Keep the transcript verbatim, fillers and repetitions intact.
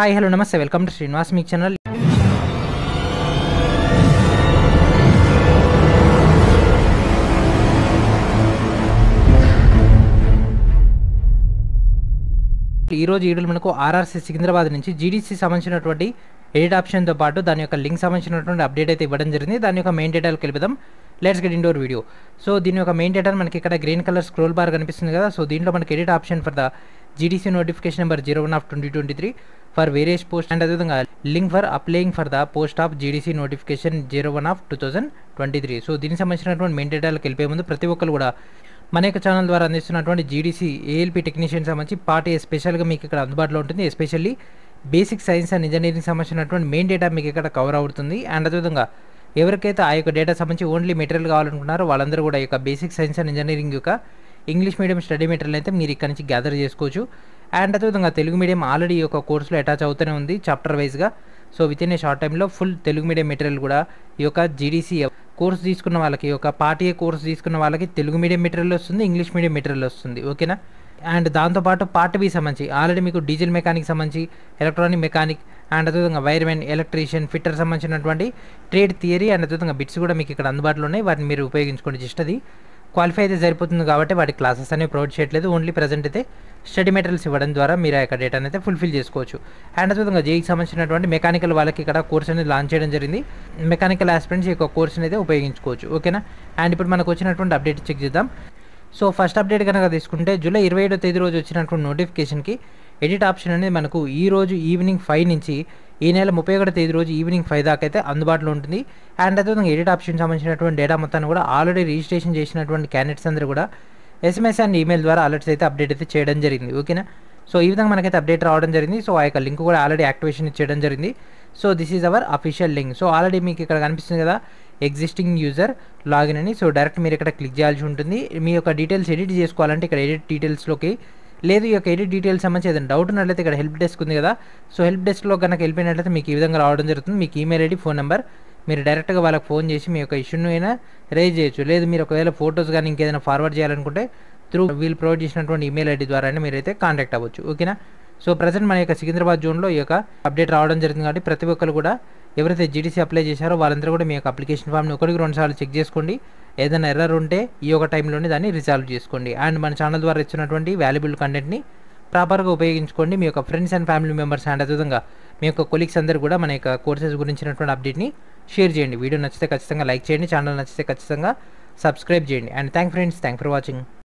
Hi hello namaste welcome to Srinivas మీ channel. ఈరోజు వీడియోలో మనకు ఆర్ఆర్సీ సికింద్రాబాద్ నుంచి జీడీసీ సంబంధించినటువంటి ఎడిట్ ఆప్షన్తో పాటు దాని యొక్క లింక్ సంబంధించినటువంటి అప్డేట్ అయితే ఇవ్వడం జరిగింది. దాని యొక్క మెయిన్ డేటాలకు వెళ్ళిపోదాం. Let's get into video. So దీని యొక్క మెయిన్ డేటా మనకి ఇక్కడ గ్రీన్ కలర్ స్క్రోల్ బార్ కనిపిస్తుంది కదా. సో దీంట్లో మనకి edit option for the GDC notification number zero one of twenty twenty three for various post and అదేవిధంగా link for applying for the post of GDC notification zero one of two thousand twenty three. So దీనికి సంబంధించినటువంటి main డేటాలకు వెళ్ళిపోయే ముందు ప్రతి ఒక్కరు కూడా మన యొక్క ఛానల్ ద్వారా అందిస్తున్నటువంటి జీడీసీ ఏఎల్పీ టెక్నీషియన్ సంబంధించి పార్ట్ ఏ స్పెషల్గా మీకు ఇక్కడ అందుబాటులో ఉంటుంది. Especially basic science and engineering సంబంధించినటువంటి మెయిన్ డేటా మీకు ఇక్కడ కవర్ అవుతుంది. అండ్ అదేవిధంగా ఎవరికైతే ఆ యొక్క డేటా సంబంధించి ఓన్లీ మెటీరియల్ కావాలనుకున్నారో వాళ్ళందరూ కూడా ఈ యొక్క బేసిక్ సైన్స్ అండ్ ఇంజనీరింగ్ యొక్క ఇంగ్లీష్ మీడియం స్టడీ మెటీరియల్ అయితే మీరు ఇక్కడ నుంచి గ్యాదర్ చేసుకోవచ్చు. అండ్ అదేవిధంగా తెలుగు మీడియం ఆల్రెడీ ఈ యొక్క కోర్సులో అటాచ్ అవుతూనే ఉంది చాప్టర్ వైజ్గా. So within a short టైంలో ఫుల్ తెలుగు మీడియం మెటీరియల్ కూడా ఈ యొక్క జీడీసీ కోర్స్ తీసుకున్న వాళ్ళకి, ఈ యొక్క పార్ట్ ఏ కోర్స్ తీసుకున్న వాళ్ళకి తెలుగు మీడియం మెటీరియల్ వస్తుంది, ఇంగ్లీష్ మీడియం మెటీరియల్ వస్తుంది. ఓకేనా. అండ్ దాంతోపాటు పార్ట్ బి సంబంధించి ఆల్రెడీ మీకు డీజిల్ మెకానిక్ సంబంధించి, ఎలక్ట్రానిక్ మెకానిక్ అండ్ అదేవిధంగా వైర్మెన్, ఎలక్ట్రీషియన్, ఫిట్టర్ సంబంధించినటువంటి ట్రేడ్ థియరీ అండ్ అదేవిధంగా బిట్స్ కూడా మీకు ఇక్కడ అందుబాటులో ఉన్నాయి. వాటిని మీరు ఉపయోగించుకోండి. జస్ట్ అది క్వాలిఫై అయితే సరిపోతుంది కాబట్టి వాటి క్లాసెస్ అనేవి ప్రొవైడ్ చేయట్లేదు. ఓన్లీ ప్రజెంట్ అయితే స్టడీ మెటీరియల్స్ ఇవ్వడం ద్వారా మీరు ఆ యొక్క డేటాని అయితే ఫుల్ఫిల్ చేసుకోవచ్చు. అండ్ అదేవిధంగా జేఈకి సంబంధించినటువంటి మెకానికల్ వాళ్ళకి ఇక్కడ కోర్స్ అనేది లాంచ్ చేయడం జరిగింది. మెకానికల్ ఆస్పిరెంట్స్ ఈ యొక్క కోర్స్ని అయితే ఉపయోగించుకోవచ్చు. ఓకేనా. అండ్ ఇప్పుడు మనకు వచ్చినటువంటి అప్డేట్ చెక్ చేద్దాం. సో ఫస్ట్ అప్డేట్ కనుక తీసుకుంటే జూలై ఇరవై ఏడో తేదీ రోజు వచ్చినటువంటి నోటిఫికేషన్కి ఎడిట్ ఆప్షన్ అనేది మనకు ఈ రోజు ఈవినింగ్ ఫైవ్ నుంచి ఈ నెల ముప్పై ఒకటో తేదీ రోజు ఈవినింగ్ ఫైవ్ దాకా అయితే అందుబాటులో ఉంటుంది. అండ్ అదేవిధంగా ఎడిట్ ఆప్షన్ సంబంధించినటువంటి డేటా మొత్తాన్ని కూడా ఆల్రెడీ రిజిస్ట్రేషన్ చేసినటువంటి క్యాండిడేట్స్ అందరూ కూడా ఎస్ఎంఎస్ అండ్ ఈమెయిల్ ద్వారా అలర్ట్స్ అయితే అప్డేట్ అయితే చేయడం జరిగింది. ఓకేనా. సో ఈ విధంగా మనకైతే అప్డేట్ రావడం జరిగింది. సో ఆ యొక్క లింక్ కూడా ఆల్రెడీ యాక్టివేషన్ చేయడం జరిగింది. So this is our official link. So already మీకు ఇక్కడ కనిపిస్తుంది కదా ఎగ్జిస్టింగ్ యూజర్ లాగిన్ అని. సో డైరెక్ట్ మీరు ఇక్కడ క్లిక్ చేయాల్సి ఉంటుంది. మీ యొక్క డీటెయిల్స్ ఎడిట్ చేసుకోవాలంటే ఇక్కడ ఎడిట్ డీటెయిల్స్లోకి, లేదు ఈ యొక్క ఎడిట్ డీటెయిల్స్ సంబంధించి ఏదైనా డౌట్ ఉన్నట్లయితే ఇక్కడ హెల్ప్ డెస్క్ ఉంది కదా. సో హెల్ప్ డెస్క్లో కనుక వెళ్ళిపోయినట్లయితే మీకు ఈ విధంగా రావడం జరుగుతుంది. మీకు ఈమెయిల్ ఐడి, ఫోన్ నెంబర్, మీరు డైరెక్ట్గా వాళ్ళకి ఫోన్ చేసి మీ యొక్క ఇష్యూను అయినా రేజ్ చేయొచ్చు. లేదు మీరు ఒకవేళ ఫోటోస్ కానీ ఇంకేదైనా ఫార్వర్డ్ చేయాలనుకుంటే త్రూ వీళ్ళు ప్రొవైడ్ చేసినటువంటి ఈమెయిల్ ఐడి ద్వారానే మీరైతే కాంటాక్ట్ అవ్వచ్చు. ఓకేనా. సో ప్రజెంట్ మన యొక్క సికింద్రాబాద్ జోన్లో ఈ యొక్క అప్డేట్ రావడం జరిగింది కాబట్టి ప్రతి ఒక్కరు కూడా ఎవరైతే జీడీసీ అప్లై చేశారో వాళ్ళందరూ కూడా మీ యొక్క అప్లికేషన్ ఫామ్ని ఒకటికి రెండు సార్లు చెక్ చేసుకోండి. ఏదైనా ఎర్రర్ ఉంటే ఈ యొక్క టైంలోనే దాన్ని రిజాల్వ్ చేసుకోండి. అండ్ మన ఛానల్ ద్వారా ఇచ్చినటువంటి వాల్యుబుల్ కంటెంట్ని ప్రాపర్గా ఉపయోగించుకోండి. మీ యొక్క friends and family members and అదేవిధంగా మీ యొక్క కొలీగ్స్ అందరూ కూడా మన యొక్క కోర్సెస్ గురించినటువంటి అప్డేట్ని షేర్ చేయండి. వీడియో నచ్చితే ఖచ్చితంగా లైక్ చేయండి, ఛానల్ నచ్చితే ఖచ్చితంగా సబ్స్క్రైబ్ చేయండి. And thank friends, thank for watching.